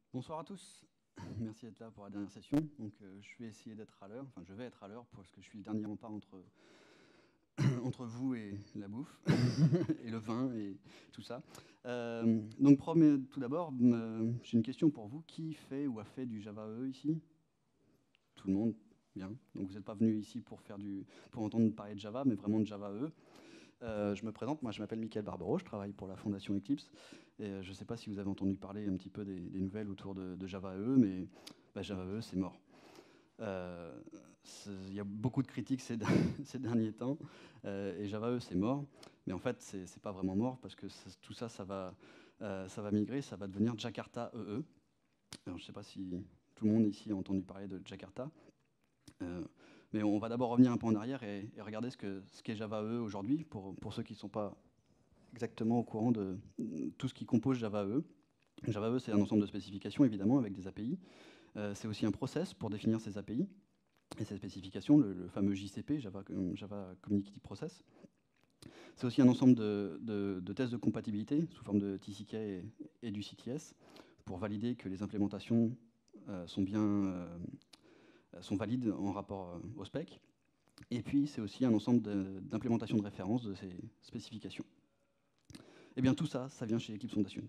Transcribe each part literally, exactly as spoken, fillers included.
Bonsoir à tous. Merci d'être là pour la dernière session. Donc, euh, je vais essayer d'être à l'heure. Enfin, je vais être à l'heure parce que je suis le dernier rempart entre, entre vous et la bouffe, et le vin et tout ça. Euh, donc, premier, tout d'abord, euh, j'ai une question pour vous. Qui fait ou a fait du Java E E ici? Tout le monde. Bien. Donc, vous n'êtes pas venu ici pour, faire du, pour entendre parler de Java, mais vraiment de Java E E. Euh, je me présente, moi je m'appelle Mickaël Barbero, je travaille pour la fondation Eclipse. Et euh, je ne sais pas si vous avez entendu parler un petit peu des, des nouvelles autour de, de Java E E, mais bah, Java E E, c'est mort. Euh, Il y a beaucoup de critiques ces, ces derniers temps, euh, et Java E E, c'est mort. Mais en fait, c'est c'est pas vraiment mort, parce que tout ça, ça va, euh, ça va migrer, ça va devenir Jakarta E E. Alors, je ne sais pas si tout le monde ici a entendu parler de Jakarta. Euh, mais on va d'abord revenir un peu en arrière et, et regarder ce qu'est ce qu'est Java E E aujourd'hui, pour, pour ceux qui ne sont pas exactement au courant de tout ce qui compose Java E E. Java E E, c'est un ensemble de spécifications, évidemment, avec des A P I. Euh, c'est aussi un process pour définir ces A P I et ces spécifications, le, le fameux J C P, Java, Java Community Process. C'est aussi un ensemble de, de, de tests de compatibilité sous forme de T C K et, et du C T S pour valider que les implémentations euh, sont bien euh, sont valides en rapport euh, au spec. Et puis, c'est aussi un ensemble d'implémentations de, de référence de ces spécifications. Et bien tout ça, ça vient chez Eclipse Foundation.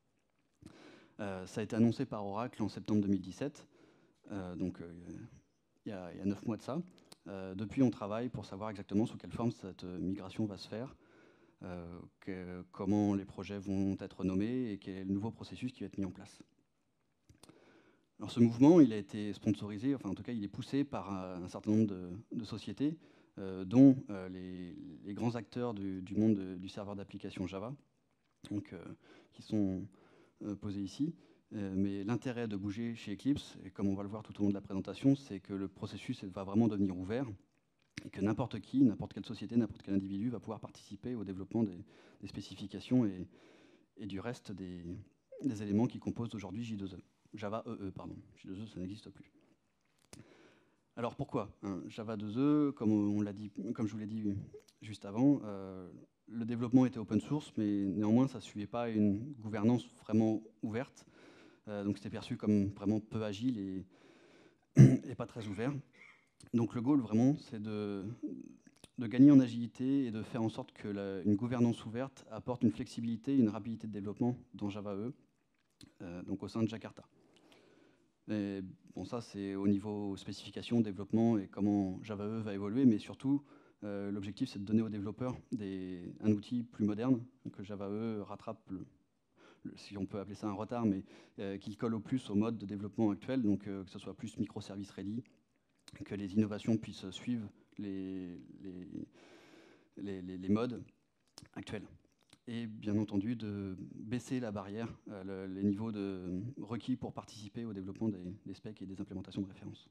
Euh, ça a été annoncé par Oracle en septembre deux mille dix-sept, euh, donc euh, il y a neuf mois de ça. Euh, depuis, on travaille pour savoir exactement sous quelle forme cette migration va se faire, euh, que, comment les projets vont être nommés et quel est le nouveau processus qui va être mis en place. Alors ce mouvement, il a été sponsorisé, enfin en tout cas il est poussé par un certain nombre de, de sociétés, euh, dont euh, les, les, grands acteurs du, du monde de, du serveur d'application Java, donc, euh, qui sont euh, posés ici. Euh, mais l'intérêt de bouger chez Eclipse, et comme on va le voir tout au long de la présentation, c'est que le processus va vraiment devenir ouvert et que n'importe qui, n'importe quelle société, n'importe quel individu va pouvoir participer au développement des, des spécifications et, et, du reste des, des éléments qui composent aujourd'hui J deux E. Java E E, pardon. J deux E, ça n'existe plus. Alors pourquoi hein, Java deux E, comme, on l'a dit, comme je vous l'ai dit juste avant, euh, le développement était open source, mais néanmoins, ça ne suivait pas une gouvernance vraiment ouverte. Euh, donc c'était perçu comme vraiment peu agile et, et pas très ouvert. Donc le goal, vraiment, c'est de, de gagner en agilité et de faire en sorte que la, une gouvernance ouverte apporte une flexibilité, une rapidité de développement dans Java E E, euh, donc au sein de Jakarta. Et bon, ça, c'est au niveau spécification, développement et comment Java E E va évoluer, mais surtout, euh, l'objectif, c'est de donner aux développeurs des, un outil plus moderne, que Java E E rattrape, le, le, si on peut appeler ça un retard, mais euh, qu'il colle au plus au mode de développement actuel, donc euh, que ce soit plus microservice ready, que les innovations puissent suivre les, les, les, les, les modes actuels. Et bien entendu de baisser la barrière, euh, le, les niveaux de requis pour participer au développement des, des specs et des implémentations de référence.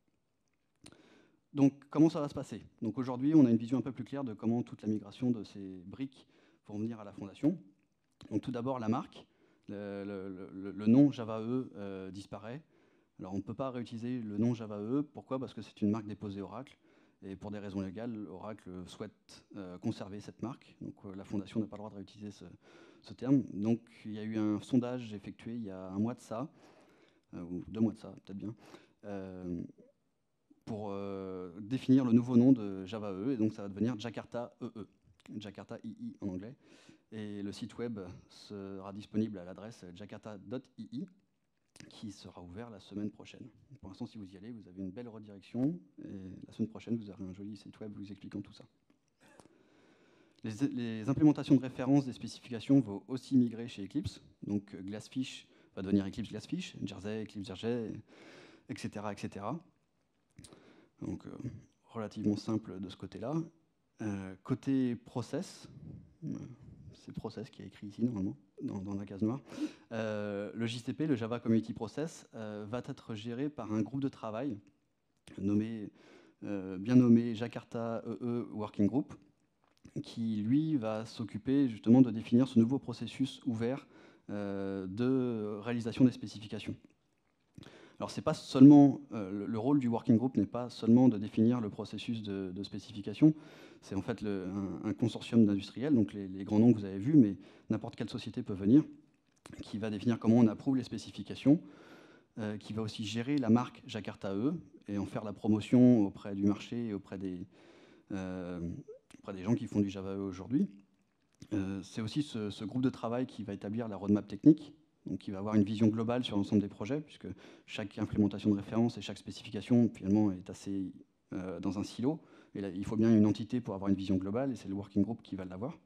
Donc comment ça va se passer? Donc aujourd'hui, on a une vision un peu plus claire de comment toute la migration de ces briques vont venir à la fondation. Donc tout d'abord, la marque, le, le, le, le nom Java E E euh, disparaît. Alors on ne peut pas réutiliser le nom Java E E. Pourquoi? Parce que c'est une marque déposée Oracle. Et pour des raisons légales, Oracle souhaite euh, conserver cette marque. Donc euh, la fondation n'a pas le droit de réutiliser ce, ce, terme. Donc il y a eu un sondage effectué il y a un mois de ça, euh, ou deux mois de ça, peut-être bien, euh, pour euh, définir le nouveau nom de Java E E. Et donc ça va devenir Jakarta E E, Jakarta I I en anglais. Et le site web sera disponible à l'adresse jakarta point I I, qui sera ouvert la semaine prochaine. Pour l'instant, si vous y allez, vous avez une belle redirection, et la semaine prochaine, vous aurez un joli site web vous expliquant tout ça. Les, les implémentations de référence des spécifications vont aussi migrer chez Eclipse. Donc Glassfish va devenir Eclipse Glassfish, Jersey, Eclipse Jersey, et cetera, et cetera. Donc euh, relativement simple de ce côté-là. Euh, côté process, c'est process qui est écrit ici normalement, dans, dans la case noire. Euh, le J C P, le Java Community Process, euh, va être géré par un groupe de travail nommé, euh, bien nommé Jakarta E E Working Group, qui lui va s'occuper justement de définir ce nouveau processus ouvert euh, de réalisation des spécifications. Alors c'est pas seulement euh, le, le rôle du working group n'est pas seulement de définir le processus de, de spécification, c'est en fait le, un, un, consortium d'industriels, donc les, les grands noms que vous avez vus, mais n'importe quelle société peut venir qui va définir comment on approuve les spécifications, euh, qui va aussi gérer la marque Jakarta E et en faire la promotion auprès du marché et auprès des, euh, auprès des gens qui font du Java E aujourd'hui. Euh, c'est aussi ce, ce groupe de travail qui va établir la roadmap technique, donc qui va avoir une vision globale sur l'ensemble des projets, puisque chaque implémentation de référence et chaque spécification, finalement, est assez euh, dans un silo. Et là, il faut bien une entité pour avoir une vision globale, et c'est le working group qui va l'avoir.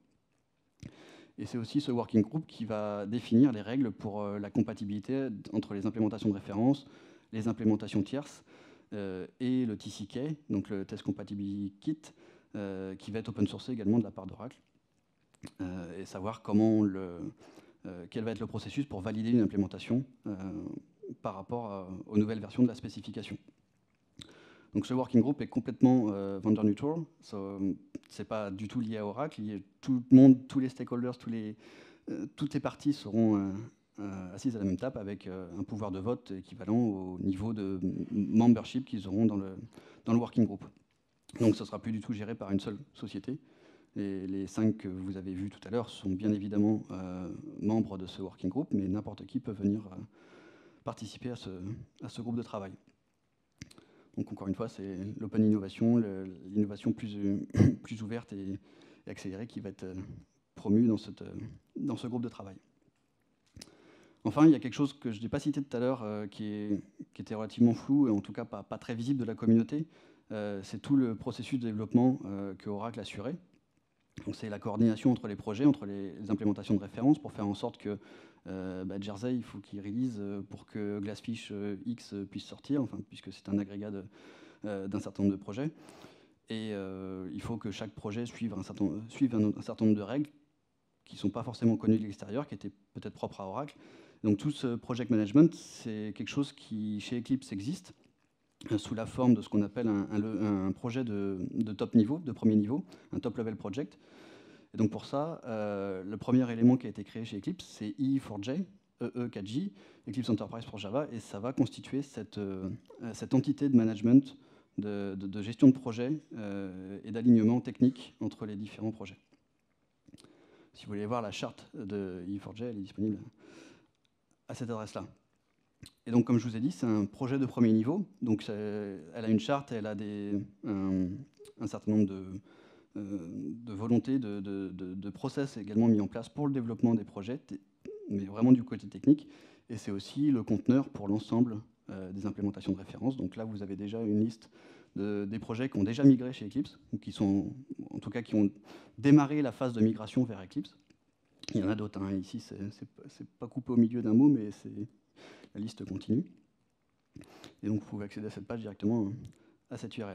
Et c'est aussi ce working group qui va définir les règles pour euh, la compatibilité entre les implémentations de référence, les implémentations tierces euh, et le T C K, donc le Test Compatibility Kit, euh, qui va être open sourcé également de la part d'Oracle. Euh, et savoir comment le, euh, quel va être le processus pour valider une implémentation euh, par rapport à, aux nouvelles versions de la spécification. Donc ce working group est complètement euh, vendor neutral, so, c'est pas du tout lié à Oracle, lié, tout le monde, tous les stakeholders, tous les, euh, toutes les parties seront euh, euh, assises à la même table avec euh, un pouvoir de vote équivalent au niveau de membership qu'ils auront dans le, dans le working group. Donc ce ne sera plus du tout géré par une seule société. Et les cinq que vous avez vus tout à l'heure sont bien évidemment euh, membres de ce working group, mais n'importe qui peut venir euh, participer à ce, à ce groupe de travail. Donc encore une fois, c'est l'open innovation, l'innovation plus, plus ouverte et, et accélérée qui va être euh, promue dans, cette, dans ce groupe de travail. Enfin, il y a quelque chose que je n'ai pas cité tout à l'heure, euh, qui, est, qui était relativement flou, et en tout cas pas, pas très visible de la communauté. Euh, c'est tout le processus de développement euh, que Oracle assurait. C'est la coordination entre les projets, entre les, les implémentations de référence pour faire en sorte que euh, bah, Jersey, il faut qu'il release pour que Glassfish euh, X puisse sortir, enfin, puisque c'est un agrégat euh, d'un certain nombre de projets. Et euh, il faut que chaque projet suive, un certain, suive un, un certain nombre de règles qui ne sont pas forcément connues de l'extérieur, qui étaient peut-être propres à Oracle. Donc tout ce project management, c'est quelque chose qui, chez Eclipse, existe euh, sous la forme de ce qu'on appelle un, un, un projet de, de top niveau, de premier niveau, un top level project. Et donc pour ça, euh, le premier élément qui a été créé chez Eclipse, c'est E E quatre J, E E quatre J, Eclipse Enterprise pour Java, et ça va constituer cette, euh, cette entité de management, de, de, de gestion de projet euh, et d'alignement technique entre les différents projets. Si vous voulez voir la charte de E E quatre J, elle est disponible à cette adresse-là. Et donc, comme je vous ai dit, c'est un projet de premier niveau. Donc, elle a une charte, elle a des, un, un certain nombre de, euh, de volontés, de, de, de, de process également mis en place pour le développement des projets, mais vraiment du côté technique. Et c'est aussi le conteneur pour l'ensemble euh, des implémentations de référence. Donc là, vous avez déjà une liste de, des projets qui ont déjà migré chez Eclipse, ou qui sont, en tout cas, qui ont démarré la phase de migration vers Eclipse. Il y en a d'autres. Hein. Ici, c'est pas coupé au milieu d'un mot, mais c'est la liste continue. Et donc, vous pouvez accéder à cette page directement à cette U R L.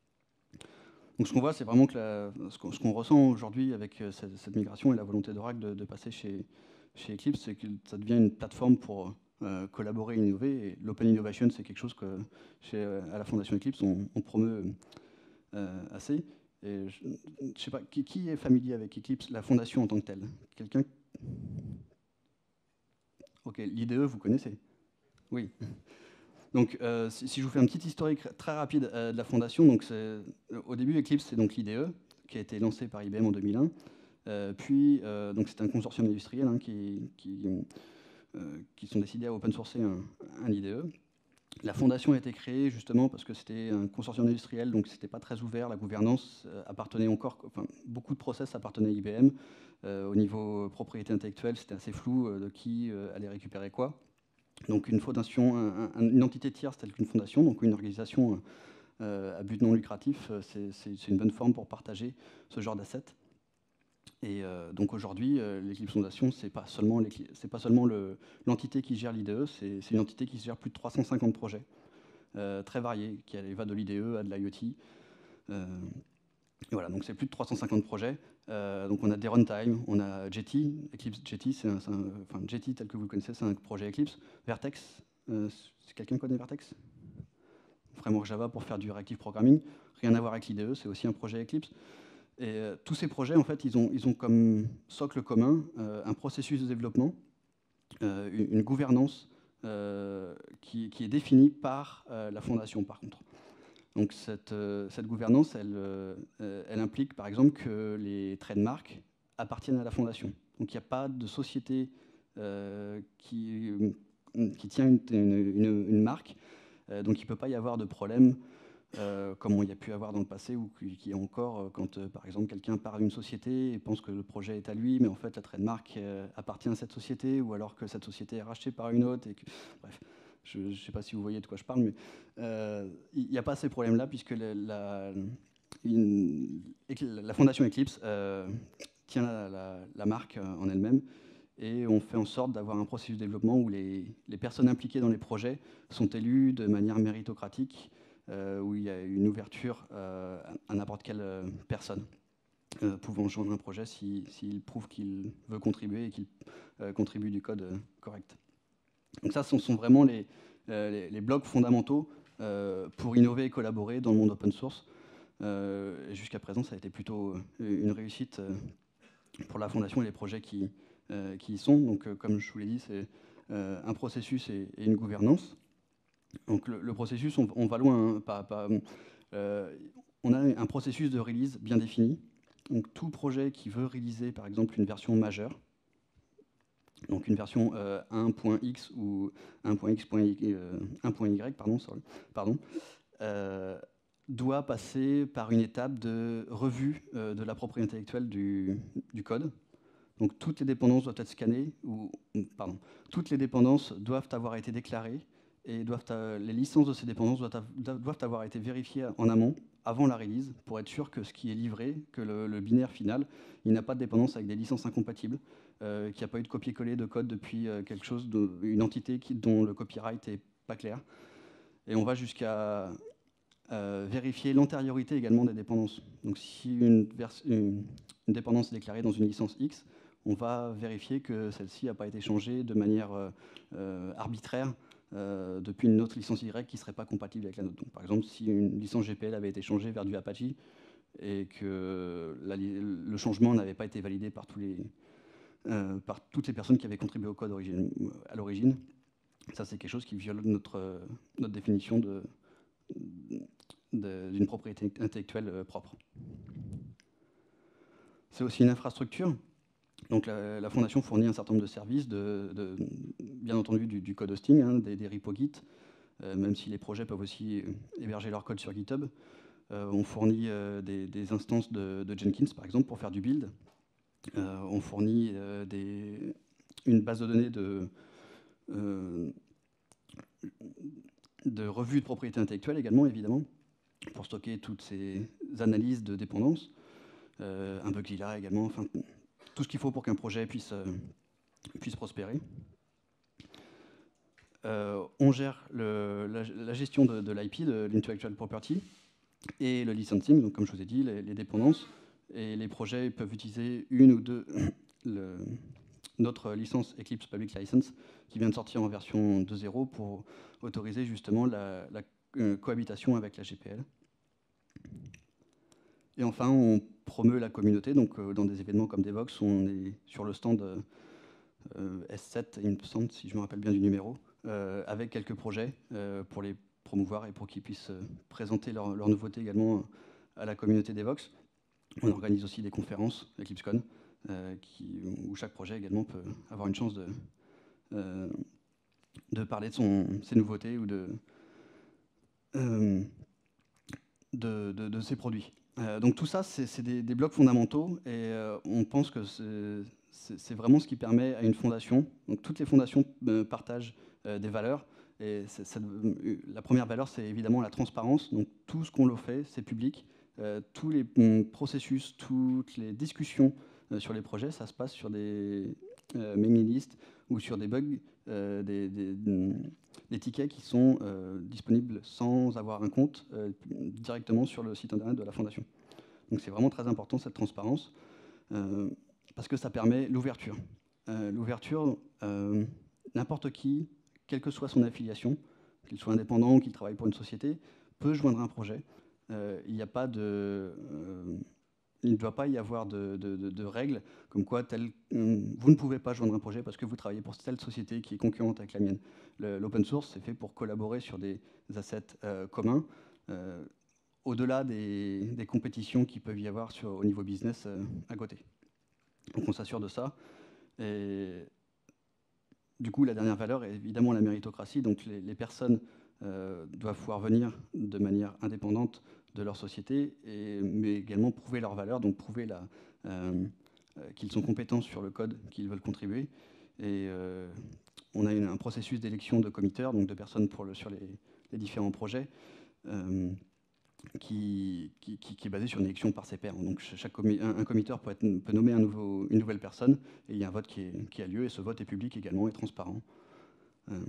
Donc, ce qu'on voit, c'est vraiment que la, ce qu'on qu'on ressent aujourd'hui avec cette, cette migration et la volonté d'Oracle de, de passer chez, chez Eclipse, c'est que ça devient une plateforme pour euh, collaborer et innover. Et l'open innovation, c'est quelque chose que chez, à la Fondation Eclipse, on, on promeut euh, assez. Et je ne sais pas, qui, qui est familier avec Eclipse, la fondation en tant que telle? Quelqu'un? Ok, l'I D E, vous connaissez? Oui. Donc, euh, si, si je vous fais un petit historique très rapide euh, de la fondation, donc euh, au début, Eclipse, c'est donc l'I D E, qui a été lancé par I B M en deux mille un. Euh, puis, euh, donc c'est un consortium industriel hein, qui, qui, euh, qui sont décidés à open sourcer un, un I D E. La fondation a été créée justement parce que c'était un consortium industriel, donc c'était pas très ouvert. La gouvernance euh, appartenait encore, enfin, beaucoup de process appartenaient à I B M. Euh, au niveau propriété intellectuelle, c'était assez flou euh, de qui euh, allait récupérer quoi. Donc une fondation, un, un, une entité tierce telle qu'une fondation, donc une organisation euh, à but non lucratif, c'est une bonne forme pour partager ce genre d'assets. Et euh, donc aujourd'hui, euh, l'Eclipse Foundation, c'est pas seulement c'est pas seulement l'entité qui gère l'I D E, c'est une entité qui gère plus de trois cent cinquante projets euh, très variés, qui va de l'I D E à de l'IoT. Euh, voilà, donc c'est plus de trois cent cinquante projets. Euh, donc on a des runtime, on a Jetty, Eclipse Jetty, c'est un, un, enfin Jetty tel que vous le connaissez, c'est un projet Eclipse. Vertex, euh, quelqu'un connaît Vertex? Framework Java pour faire du reactive programming, rien à voir avec l'I D E, c'est aussi un projet Eclipse. Et euh, tous ces projets, en fait, ils ont, ils ont comme socle commun euh, un processus de développement, euh, une, une gouvernance euh, qui, qui est définie par euh, la fondation, par contre. Donc cette, euh, cette gouvernance, elle, euh, elle implique par exemple que les trademarks appartiennent à la fondation. Donc il n'y a pas de société euh, qui, qui tient une, une, une marque, euh, donc il ne peut pas y avoir de problème Euh, comme il y a pu avoir dans le passé, ou qui est encore, euh, quand euh, par exemple quelqu'un part d'une société et pense que le projet est à lui, mais en fait la trademark euh, appartient à cette société, ou alors que cette société est rachetée par une autre. Et que, bref, je ne sais pas si vous voyez de quoi je parle, mais euh, il n'y a pas ces problèmes-là, puisque la, la, une, la fondation Eclipse euh, tient la, la, la marque en elle-même, et on fait en sorte d'avoir un processus de développement où les, les personnes impliquées dans les projets sont élues de manière méritocratique, euh, où il y a une ouverture euh, à n'importe quelle personne euh, pouvant joindre un projet s'il si, si prouve qu'il veut contribuer et qu'il euh, contribue du code euh, correct. Donc ça, ce sont vraiment les, euh, les, les blocs fondamentaux euh, pour innover et collaborer dans le monde open source. Euh, Jusqu'à présent, ça a été plutôt une réussite euh, pour la fondation et les projets qui, euh, qui y sont. Donc, euh, comme je vous l'ai dit, c'est euh, un processus et, et une gouvernance. Donc le, le processus, on, on va loin. Hein, pas, pas, euh, on a un processus de release bien défini. Donc tout projet qui veut réaliser, par exemple, une version majeure, donc une version euh, un point X ou un point X point Y, euh, un point Y pardon, sorry, pardon, euh, doit passer par une étape de revue euh, de la propriété intellectuelle du, du code. Donc toutes les dépendances doivent être scannées, ou pardon, toutes les dépendances doivent avoir été déclarées, et doivent, euh, les licences de ces dépendances doivent, doivent avoir été vérifiées en amont, avant la release, pour être sûr que ce qui est livré, que le, le binaire final, il n'a pas de dépendance avec des licences incompatibles, euh, qu'il n'y a pas eu de copier-coller de code depuis euh, quelque chose, de, une entité qui, dont le copyright n'est pas clair. Et on va jusqu'à euh, vérifier l'antériorité également des dépendances. Donc si une, une, une dépendance est déclarée dans une licence X, on va vérifier que celle-ci n'a pas été changée de manière euh, euh, arbitraire euh, depuis une autre licence Y qui ne serait pas compatible avec la nôtre. Donc, par exemple, si une licence G P L avait été changée vers du Apache et que la, le changement n'avait pas été validé par, tous les, euh, par toutes les personnes qui avaient contribué au code origine, à l'origine, ça c'est quelque chose qui viole notre, notre définition de, d'une propriété intellectuelle propre. C'est aussi une infrastructure. Donc la, la Fondation fournit un certain nombre de services, de, de, bien entendu du, du code hosting, hein, des, des repos Git, euh, même si les projets peuvent aussi héberger leur code sur GitHub. Euh, on fournit euh, des, des instances de, de Jenkins, par exemple, pour faire du build. Euh, on fournit euh, des, une base de données de, euh, de revue de propriété intellectuelle également, évidemment, pour stocker toutes ces analyses de dépendance. Euh, un Bugzilla également, enfin, tout ce qu'il faut pour qu'un projet puisse, euh, puisse prospérer. Euh, on gère le, la, la gestion de, de l'I P, de l'intellectual property, et le licensing, donc comme je vous ai dit, les, les dépendances. Et les projets peuvent utiliser une ou deux, le, notre licence Eclipse Public License, qui vient de sortir en version deux point zéro pour autoriser justement la, la euh, cohabitation avec la G P L. Et enfin, on promeut la communauté, donc euh, dans des événements comme Devoxx, on est sur le stand euh, S sept, il me semble, si je me rappelle bien du numéro, euh, avec quelques projets euh, pour les promouvoir et pour qu'ils puissent euh, présenter leurs leur nouveautés également à la communauté Devoxx. On organise aussi des conférences, EclipseCon, euh, qui, où chaque projet également peut avoir une chance de, euh, de parler de son, ses nouveautés ou de, euh, de, de, de ses produits. Euh, donc tout ça, c'est des, des blocs fondamentaux, et euh, on pense que c'est vraiment ce qui permet à une fondation. Donc toutes les fondations euh, partagent euh, des valeurs, et c est, c est, la première valeur, c'est évidemment la transparence. Donc tout ce qu'on leur fait, c'est public. Euh, tous les euh, processus, toutes les discussions euh, sur les projets, ça se passe sur des euh, mailing lists ou sur des bugs, euh, des, des, des tickets qui sont euh, disponibles sans avoir un compte euh, directement sur le site internet de la Fondation. Donc c'est vraiment très important cette transparence euh, parce que ça permet l'ouverture. Euh, l'ouverture, euh, n'importe qui, quelle que soit son affiliation, qu'il soit indépendant ou qu'il travaille pour une société, peut joindre un projet. Euh, il n'y a pas de... Euh, il ne doit pas y avoir de, de, de, de règles comme quoi tel, vous ne pouvez pas joindre un projet parce que vous travaillez pour telle société qui est concurrente avec la mienne. L'open source, c'est fait pour collaborer sur des assets euh, communs, euh, au-delà des, des compétitions qu'il peut y avoir sur, au niveau business euh, à côté. Donc on s'assure de ça. Et du coup, la dernière valeur est évidemment la méritocratie. Donc les, les personnes euh, doivent pouvoir venir de manière indépendante de leur société, et, mais également prouver leur valeur, donc prouver la, euh, qu'ils sont compétents sur le code qu'ils veulent contribuer. Et euh, on a une, un processus d'élection de committeurs, donc de personnes pour le, sur les, les différents projets, euh, qui, qui, qui est basé sur une élection par ses pairs. Donc chaque commi un, un committeur peut, être, peut nommer un nouveau, une nouvelle personne, et il y a un vote qui, est, qui a lieu, et ce vote est public également et transparent. Euh,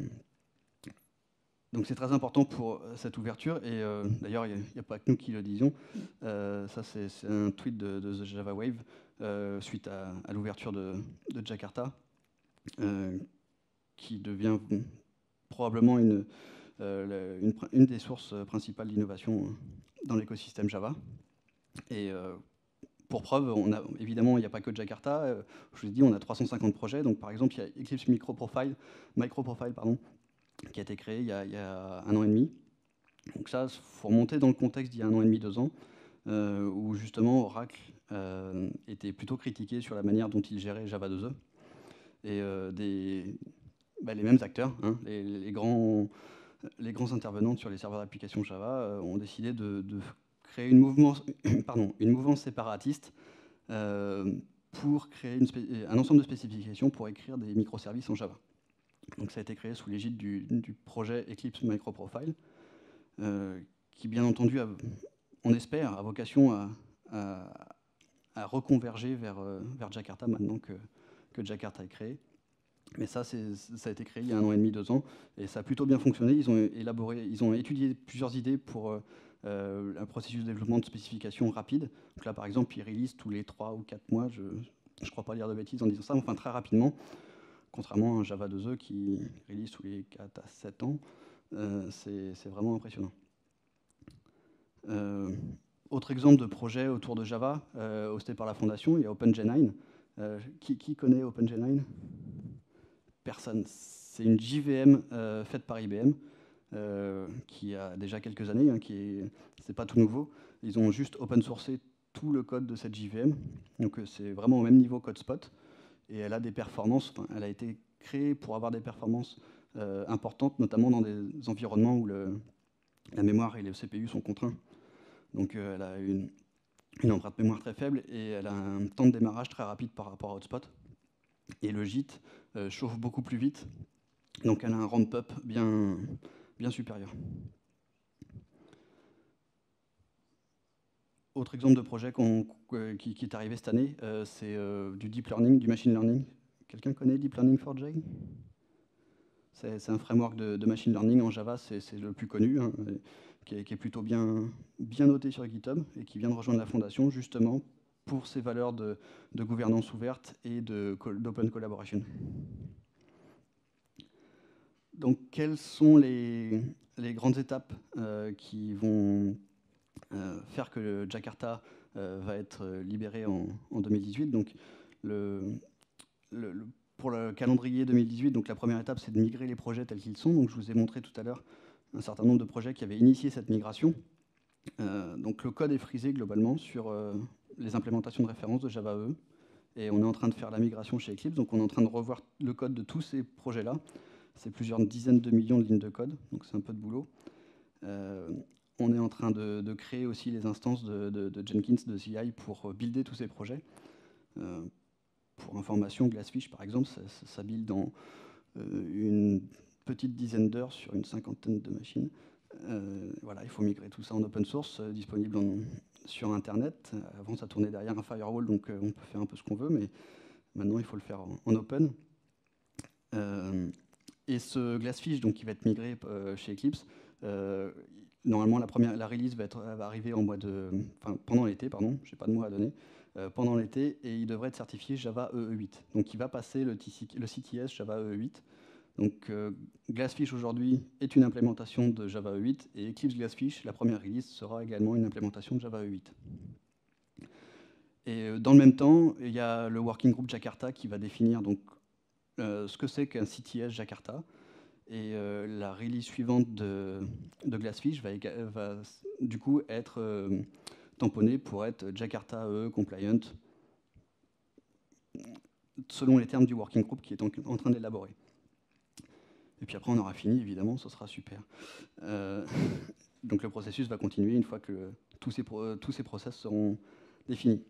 donc c'est très important pour cette ouverture, et euh, d'ailleurs il n'y a, a pas que nous qui le disions. Euh, ça c'est un tweet de, de The Java Wave euh, suite à, à l'ouverture de, de Jakarta, euh, qui devient probablement une, euh, une, une des sources principales d'innovation dans l'écosystème Java. Et euh, pour preuve, on a, évidemment, il n'y a pas que Jakarta. Euh, je vous ai dit, on a trois cent cinquante projets. Donc, par exemple, il y a Eclipse Microprofile, Microprofile pardon, qui a été créé il y a, il y a un an et demi. Donc ça, il faut remonter dans le contexte d'il y a un an et demi, deux ans, euh, où justement Oracle euh, était plutôt critiqué sur la manière dont il gérait Java deux E. Et euh, des, bah, les mêmes acteurs, hein, les, les, grands, les grands intervenants sur les serveurs d'applications Java euh, ont décidé de, de créer une mouvance, pardon, une mouvance séparatiste euh, pour créer une un ensemble de spécifications pour écrire des microservices en Java. Donc ça a été créé sous l'égide du, du projet Eclipse Microprofile, euh, qui bien entendu, a, on espère, a vocation à, à, à reconverger vers, vers Jakarta maintenant que, que Jakarta est créé. Mais ça, ça a été créé il y a un an et demi, deux ans, et ça a plutôt bien fonctionné. Ils ont élaboré, ils ont étudié plusieurs idées pour euh, un processus de développement de spécifications rapide. Donc là, par exemple, ils release tous les trois ou quatre mois. Je ne crois pas dire de bêtises en disant ça, mais enfin très rapidement, contrairement à un Java deux E qui release tous les quatre à sept ans. Euh, c'est vraiment impressionnant. Euh, autre exemple de projet autour de Java, euh, hosté par la fondation, il y a OpenGen9. Euh, qui, qui connaît OpenGen9? Personne. C'est une J V M euh, faite par I B M, euh, qui a déjà quelques années, hein, qui est, c'est pas tout nouveau. Ils ont juste open sourcé tout le code de cette J V M, donc euh, c'est vraiment au même niveau CodeSpot, et elle a des performances, enfin, elle a été créée pour avoir des performances euh, importantes, notamment dans des environnements où le, la mémoire et le C P U sont contraints. Donc euh, elle a une, une empreinte mémoire très faible, et elle a un temps de démarrage très rapide par rapport à Hotspot. Et le gîte euh, chauffe beaucoup plus vite, donc elle a un ramp-up bien, bien supérieur. Autre exemple de projet qu euh, qui, qui est arrivé cette année, euh, c'est euh, du deep learning, du machine learning. Quelqu'un connaît Deep Learning four j? C'est un framework de, de machine learning en Java, c'est le plus connu, hein, qui, est, qui est plutôt bien, bien noté sur GitHub, et qui vient de rejoindre la fondation justement pour ses valeurs de, de gouvernance ouverte et d'open collaboration. Donc, quelles sont les, les grandes étapes euh, qui vont euh, faire que le Jakarta euh, va être libéré en, en deux mille dix-huit? Donc, le, le, le, pour le calendrier deux mille dix-huit, donc la première étape, c'est de migrer les projets tels qu'ils sont. Donc, je vous ai montré tout à l'heure un certain nombre de projets qui avaient initié cette migration. Euh, donc, le code est frisé globalement sur euh, les implémentations de référence de Java E. Et on est en train de faire la migration chez Eclipse. Donc, on est en train de revoir le code de tous ces projets-là. C'est plusieurs dizaines de millions de lignes de code, donc c'est un peu de boulot. Euh, on est en train de, de créer aussi les instances de, de, de Jenkins, de C I, pour builder tous ces projets. Euh, pour information, Glassfish, par exemple, ça, ça, ça build dans euh, une petite dizaine d'heures sur une cinquantaine de machines. Euh, voilà, il faut migrer tout ça en open source, euh, disponible en, sur Internet. Avant, ça tournait derrière un firewall, donc euh, on peut faire un peu ce qu'on veut, mais maintenant, il faut le faire en, en open. Euh, Et ce Glassfish, donc, qui va être migré euh, chez Eclipse, euh, normalement la, première, la release va, être, va arriver en mois de, enfin, pendant l'été, pardon, je n'ai pas de mois à donner, euh, pendant l'été, et il devrait être certifié Java E E huit. Donc il va passer le, le C T S Java E E huit. Donc euh, Glassfish aujourd'hui est une implémentation de Java E E huit, et Eclipse Glassfish, la première release, sera également une implémentation de Java E E huit. Et euh, dans le même temps, il y a le Working Group Jakarta qui va définir donc, euh, ce que c'est qu'un C T S Jakarta. Et euh, la release suivante de, de Glassfish va, va du coup être euh, tamponnée pour être Jakarta E E compliant, selon les termes du working group qui est en, en train d'élaborer. Et puis après, on aura fini, évidemment, ce sera super. Euh, donc le processus va continuer une fois que tous ces, pro tous ces process seront définis.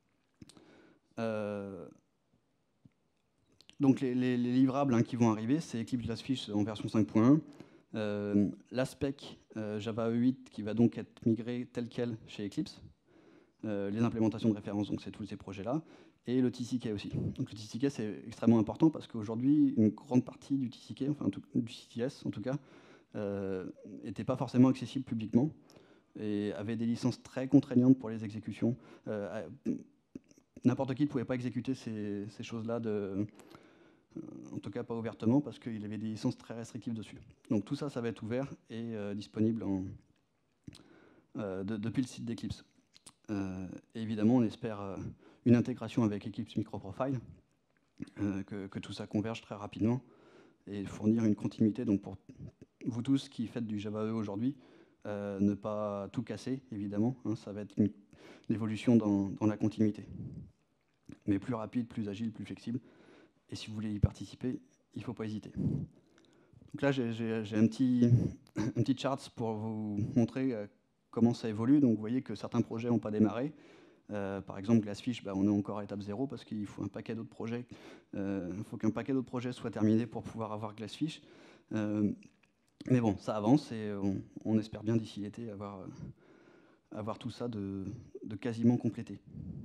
Euh, donc les, les, les livrables hein, qui vont arriver, c'est Eclipse Glassfish en version cinq point un. Euh, L'Aspec euh, Java E huit qui va donc être migré tel quel chez Eclipse. Euh, les implémentations de référence, donc c'est tous ces projets-là. Et le T C K aussi. Donc le T C K, c'est extrêmement important parce qu'aujourd'hui, une grande partie du T C K, enfin tout, du C T S en tout cas, n'était euh, pas forcément accessible publiquement et avait des licences très contraignantes pour les exécutions. Euh, N'importe qui ne pouvait pas exécuter ces, ces choses-là, de, euh, en tout cas pas ouvertement, parce qu'il avait des licences très restrictives dessus. Donc tout ça, ça va être ouvert et euh, disponible en, euh, de, depuis le site d'Eclipse. Euh, et évidemment, on espère euh, une intégration avec Eclipse MicroProfile, euh, que, que tout ça converge très rapidement et fournir une continuité. Donc pour vous tous qui faites du Java E aujourd'hui, euh, ne pas tout casser, évidemment. Hein, ça va être une, une évolution dans, dans la continuité. Mais plus rapide, plus agile, plus flexible. Et si vous voulez y participer, il ne faut pas hésiter. Donc là, j'ai un petit, un petit chart pour vous montrer euh, comment ça évolue. Donc vous voyez que certains projets n'ont pas démarré. Euh, par exemple, Glassfish, bah, on est encore à étape zéro parce qu'il faut un paquet d'autres projets. Euh, il faut qu'un paquet d'autres projets soit terminé pour pouvoir avoir Glassfish. Euh, mais bon, ça avance et on, on espère bien d'ici l'été avoir, euh, avoir tout ça de, de quasiment complété.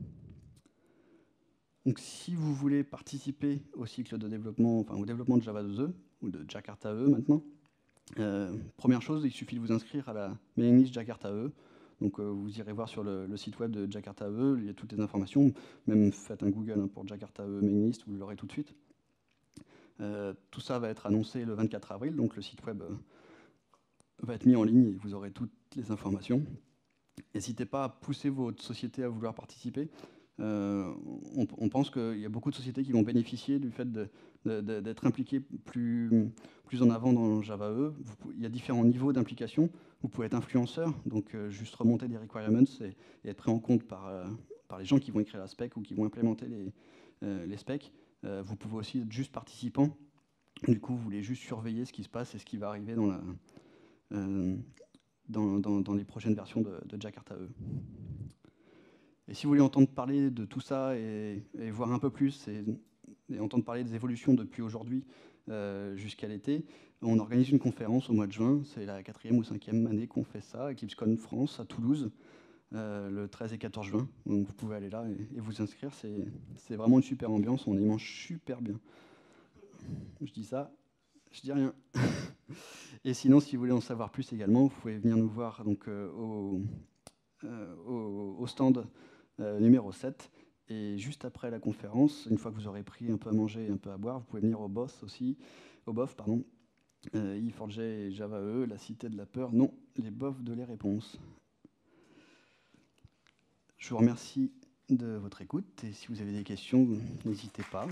Donc si vous voulez participer au cycle de développement, enfin au développement de Java deux E, ou de Jakarta E maintenant, euh, première chose, il suffit de vous inscrire à la mailing list Jakarta E. Donc euh, vous irez voir sur le, le site web de Jakarta E, il y a toutes les informations. Même faites un Google hein, pour Jakarta E mailing list, vous l'aurez tout de suite. Euh, tout ça va être annoncé le vingt-quatre avril, donc le site web euh, va être mis en ligne et vous aurez toutes les informations. N'hésitez pas à pousser votre société à vouloir participer. Euh, on, on pense qu'il y a beaucoup de sociétés qui vont bénéficier du fait d'être impliquées plus, plus en avant dans Java E. Vous, il y a différents niveaux d'implication. Vous pouvez être influenceur, donc euh, juste remonter des requirements et, et être pris en compte par, euh, par les gens qui vont écrire la spec ou qui vont implémenter les, euh, les specs. Euh, vous pouvez aussi être juste participant. Du coup, vous voulez juste surveiller ce qui se passe et ce qui va arriver dans la... Euh, Dans, dans, dans les prochaines versions de, de Jakarta E. Et si vous voulez entendre parler de tout ça et, et voir un peu plus et, et entendre parler des évolutions depuis aujourd'hui euh, jusqu'à l'été, on organise une conférence au mois de juin. C'est la quatrième ou cinquième année qu'on fait ça, EclipseCon France à Toulouse, euh, le treize et quatorze juin. Donc vous pouvez aller là et, et vous inscrire. C'est vraiment une super ambiance, on y mange super bien. Je dis ça, je dis rien. Et sinon, si vous voulez en savoir plus également, vous pouvez venir nous voir donc, euh, au, euh, au, au stand euh, numéro sept. Et juste après la conférence, une fois que vous aurez pris un peu à manger et un peu à boire, vous pouvez venir au B O F aussi, au B O F, pardon, euh, I quatre J et Java E, la cité de la peur, non, les B O F de les réponses. Je vous remercie de votre écoute et si vous avez des questions, n'hésitez pas.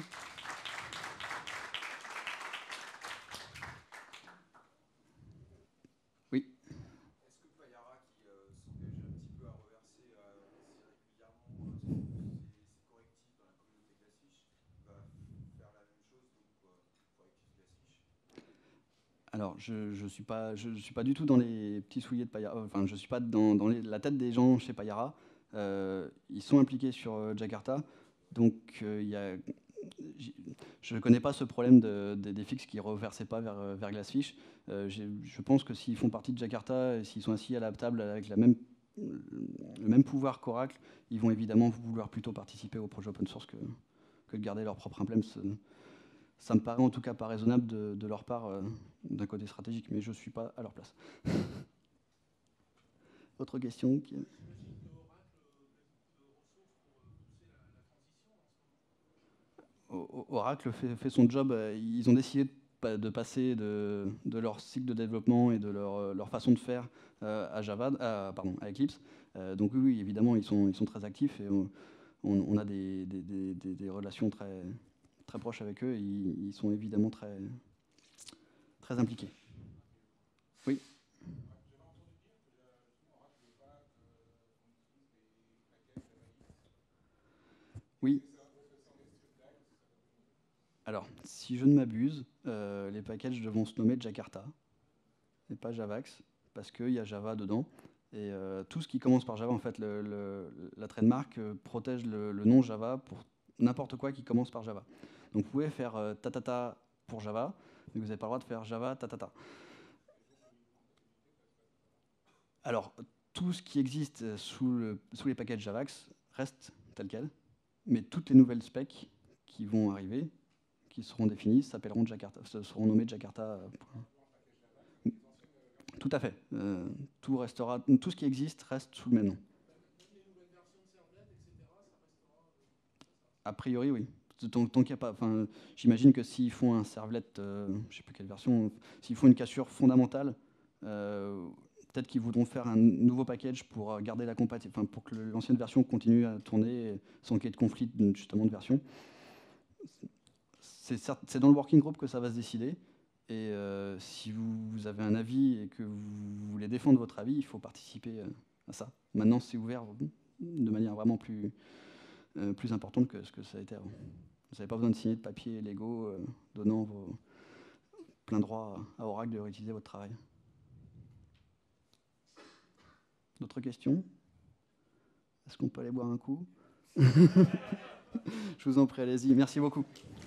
Oui. Est-ce que Payara, qui euh, s'engage un petit peu à reverser euh, assez régulièrement euh, ses, ses correctifs dans la communauté Glassfish, va faire la même chose donc, euh, pour Eclipse Glassfish? Alors, je ne suis, suis pas du tout dans les petits souliers de Payara, enfin, je ne suis pas dans, dans les, la tête des gens chez Payara. Euh, ils sont impliqués sur euh, Jakarta, donc euh, y a, je ne connais pas ce problème de, de, des fixes qui ne reversaient pas vers, vers Glassfish. Euh, je pense que s'ils font partie de Jakarta et s'ils sont assis à la table avec la même, le même pouvoir qu'Oracle, ils vont évidemment vouloir plutôt participer au projet open source que, que de garder leur propre emblème. Ça me paraît en tout cas pas raisonnable de, de leur part euh, d'un côté stratégique, mais je ne suis pas à leur place. Autre question qui... Oracle fait, fait son job. Ils ont décidé de, de passer de, de leur cycle de développement et de leur, leur façon de faire euh, à Java, à, pardon, à Eclipse. Euh, donc oui, oui, évidemment, ils sont, ils sont très actifs et on, on a des, des, des, des, relations très, très proches avec eux. Et ils, ils sont évidemment très, très impliqués. Oui. Oui. Alors, si je ne m'abuse, euh, les packages devront se nommer Jakarta et pas Javax, parce qu'il y a Java dedans. Et euh, tout ce qui commence par Java, en fait, le, le, la trademark euh, protège le, le nom Java pour n'importe quoi qui commence par Java. Donc vous pouvez faire euh, tatata pour Java, mais vous n'avez pas le droit de faire Java tatata. Alors, tout ce qui existe sous, le, sous les packages Javax reste tel quel, mais toutes les nouvelles specs qui vont arriver, qui seront définies, s'appelleront Jakarta, seront nommées Jakarta. Tout à fait. Euh, tout restera, tout ce qui existe reste sous le même nom. A priori, oui. Tant, tant qu'il y a pas, enfin, j'imagine que s'ils font un servlet, euh, je ne sais plus quelle version, s'ils font une cassure fondamentale, euh, peut-être qu'ils voudront faire un nouveau package pour garder la compatibilité, enfin, pour que l'ancienne version continue à tourner sans qu'il y ait de conflit justement de version. C'est dans le working group que ça va se décider. Et euh, si vous, vous avez un avis et que vous voulez défendre votre avis, il faut participer à ça. Maintenant, c'est ouvert de manière vraiment plus, euh, plus importante que ce que ça a été avant. Vous n'avez pas besoin de signer de papier légaux euh, donnant vos plein droit à Oracle de réutiliser votre travail. D'autres questions? Est-ce qu'on peut aller boire un coup? Je vous en prie, allez-y. Merci beaucoup.